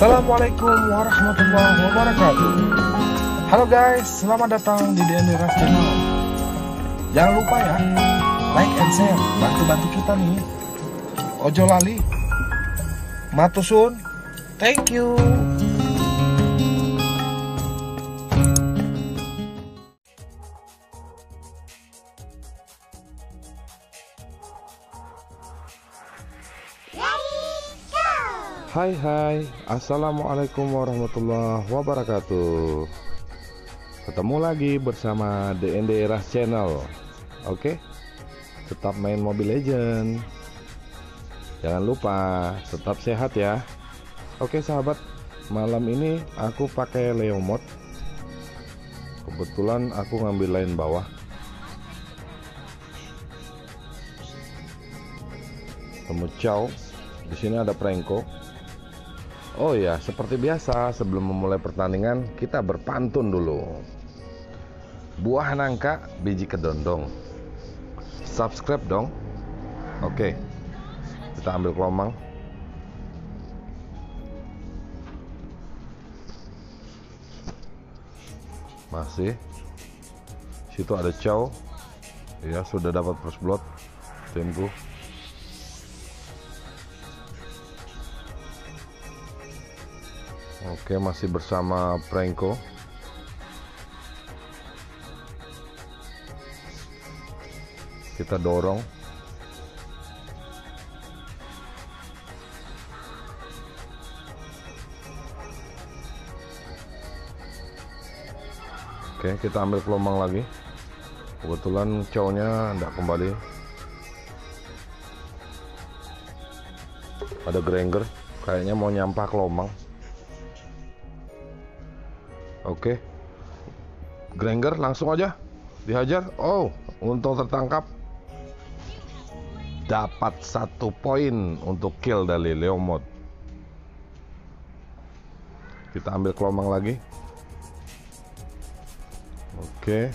Assalamualaikum warahmatullahi wabarakatuh. Halo guys, selamat datang di DND Ras Channel. Jangan lupa ya, like and share, bantu-bantu kita nih. Ojo lali. Matusun. Thank you. Hai, assalamualaikum warahmatullahi wabarakatuh. Ketemu lagi bersama DND Ras Channel. Oke, tetap main Mobile Legend. Jangan lupa tetap sehat ya. Oke sahabat, malam ini aku pakai Leo Mode. Kebetulan aku ngambil lane bawah. Temu Chow. Di sini ada Franco. Oh ya, seperti biasa sebelum memulai pertandingan kita berpantun dulu. Buah nangka, biji kedondong. Subscribe dong. Oke, kita ambil kelomang. Masih. Situ ada Chow. Ya, sudah dapat first blood. Timku. Oke, masih bersama Franco. Kita dorong. Oke, kita ambil kelomang lagi. Kebetulan Chow-nya tidak kembali. Ada Granger, kayaknya mau nyampah kelomang. Oke, Granger langsung aja dihajar. Oh, untung tertangkap. Dapat 1 poin untuk kill dari Leo Mode. Kita ambil kelomang lagi. Oke.